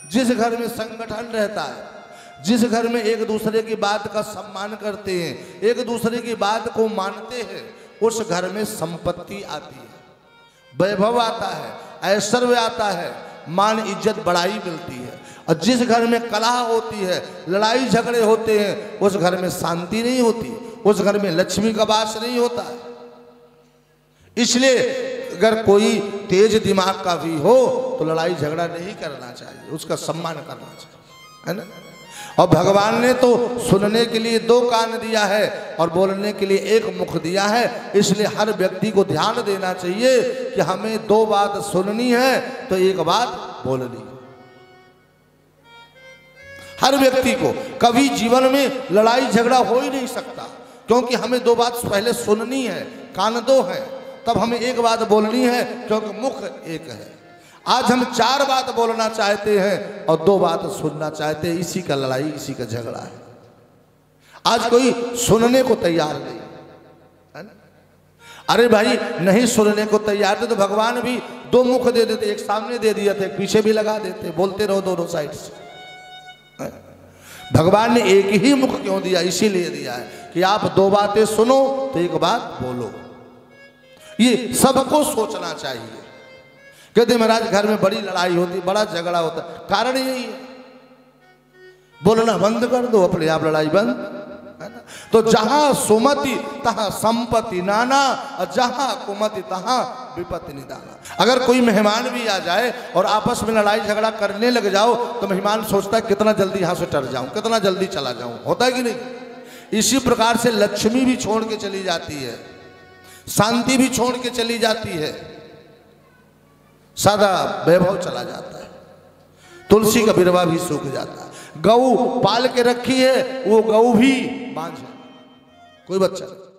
जिस घर में संगठन रहता है, जिस घर में एक दूसरे की बात का सम्मान करते हैं, एक दूसरे की बात को मानते हैं, उस घर में संपत्ति आती है, वैभव आता है, ऐश्वर्य आता है, मान इज्जत बड़ाई मिलती है। और जिस घर में कलह होती है, लड़ाई झगड़े होते हैं, उस घर में शांति नहीं होती, उस घर में लक्ष्मी का वास नहीं होता है। इसलिए अगर कोई तेज दिमाग का भी हो तो लड़ाई झगड़ा नहीं करना चाहिए, उसका सम्मान करना चाहिए, है ना। और भगवान ने तो सुनने के लिए 2 कान दिया है और बोलने के लिए 1 मुख दिया है। इसलिए हर व्यक्ति को ध्यान देना चाहिए कि हमें 2 बात सुननी है तो 1 बात बोलनी है। हर व्यक्ति को कभी जीवन में लड़ाई झगड़ा हो ही नहीं सकता, क्योंकि हमें 2 बात पहले सुननी है, कान 2 है, तब हमें 1 बात बोलनी है, क्योंकि मुख 1 है। आज हम 4 बात बोलना चाहते हैं और 2 बात सुनना चाहते हैं, इसी का लड़ाई, इसी का झगड़ा है। आज कोई सुनने को तैयार नहीं है ना। अरे भाई, नहीं सुनने को तैयार थे तो भगवान भी 2 मुख दे देते, 1 सामने दे दिया था, 1 पीछे भी लगा देते, बोलते रहो दोनों साइड से। भगवान ने 1 ही मुख क्यों दिया? इसीलिए दिया है कि आप 2 बातें सुनो तो 1 बात बोलो। ये सबको सोचना चाहिए। कहते महाराज घर में बड़ी लड़ाई होती, बड़ा झगड़ा होता, कारण यही है, बोलना बंद कर दो, अपने आप लड़ाई बंद, है ना। तो जहां सुमति तहां संपत्ति नाना, और जहां कुमति तहां विपत्ति निदाना। अगर कोई मेहमान भी आ जाए और आपस में लड़ाई झगड़ा करने लग जाओ तो मेहमान सोचता है कितना जल्दी यहां से टर जाऊं, कितना जल्दी चला जाऊं, होता है कि नहीं। इसी प्रकार से लक्ष्मी भी छोड़ के चली जाती है, शांति भी छोड़ के चली जाती है, सादा वैभव चला जाता है, तुलसी का बिरवा भी सूख जाता है। गऊ पाल के रखी है, वो गऊ भी बांझ है, कोई बच्चा